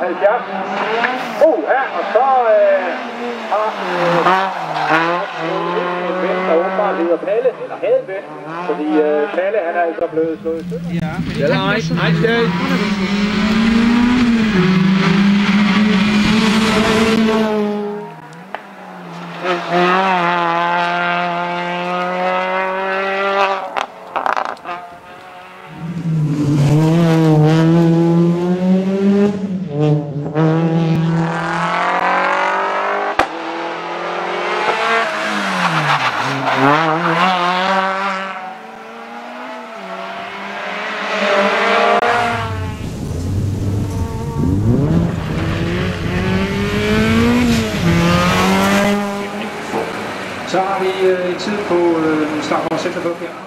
Her, og så har en ven, der åbenbart hedder Palle, eller havde en ven, fordi Palle, han er altså blevet slået i stykker. Ja, nej. Så har vi tid på start 46 her.